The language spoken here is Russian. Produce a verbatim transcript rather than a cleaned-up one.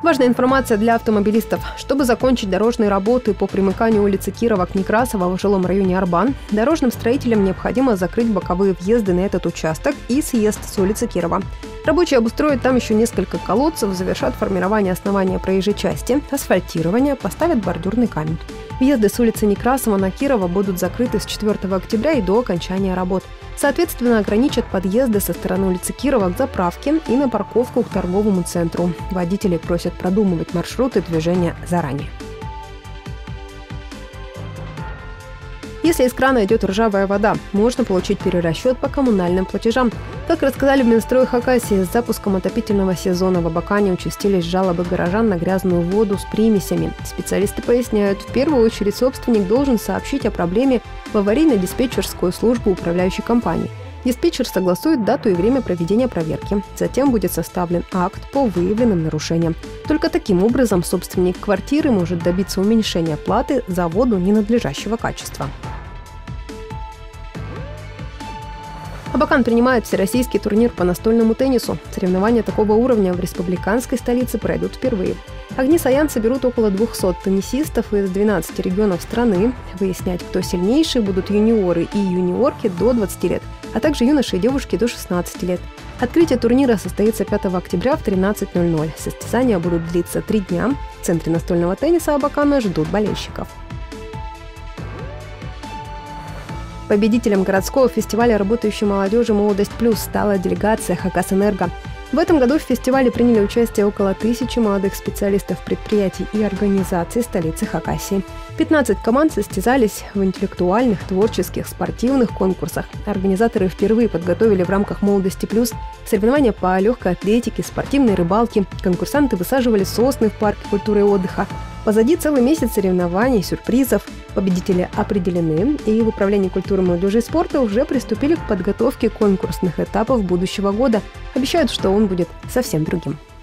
Важная информация для автомобилистов. Чтобы закончить дорожные работы по примыканию улицы Кирова к Некрасово в жилом районе Арбан, дорожным строителям необходимо закрыть боковые въезды на этот участок и съезд с улицы Кирова. Рабочие обустроят там еще несколько колодцев, завершат формирование основания проезжей части, асфальтирование, поставят бордюрный камень. Въезды с улицы Некрасова на Кирова будут закрыты с четвёртого октября и до окончания работ. Соответственно, ограничат подъезды со стороны улицы Кирова к заправке и на парковку к торговому центру. Водителей просят продумывать маршруты движения заранее. Если из крана идет ржавая вода, можно получить перерасчет по коммунальным платежам. Как рассказали в Минстрое Хакасии, с запуском отопительного сезона в Абакане участились жалобы горожан на грязную воду с примесями. Специалисты поясняют, в первую очередь собственник должен сообщить о проблеме в аварийно-диспетчерскую службу управляющей компании. Диспетчер согласует дату и время проведения проверки. Затем будет составлен акт по выявленным нарушениям. Только таким образом собственник квартиры может добиться уменьшения платы за воду ненадлежащего качества. Абакан принимает всероссийский турнир по настольному теннису. Соревнования такого уровня в республиканской столице пройдут впервые. Огни Саян соберут около двухсот теннисистов из двенадцати регионов страны. Выяснять, кто сильнейший, будут юниоры и юниорки до двадцати лет, а также юноши и девушки до шестнадцати лет. Открытие турнира состоится пятого октября в тринадцать ноль ноль. Состязания будут длиться три дня. В Центре настольного тенниса Абакана ждут болельщиков. Победителем городского фестиваля работающей молодежи «Молодость плюс» стала делегация «Хакасэнерго». В этом году в фестивале приняли участие около тысячи молодых специалистов предприятий и организаций столицы Хакасии. пятнадцать команд состязались в интеллектуальных, творческих, спортивных конкурсах. Организаторы впервые подготовили в рамках «Молодости плюс» соревнования по легкой атлетике, спортивной рыбалке. Конкурсанты высаживали сосны в парке культуры и отдыха. Позади целый месяц соревнований, сюрпризов. Победители определены, и в Управлении культуры, молодежи и спорта уже приступили к подготовке конкурсных этапов будущего года. Обещают, что он будет совсем другим.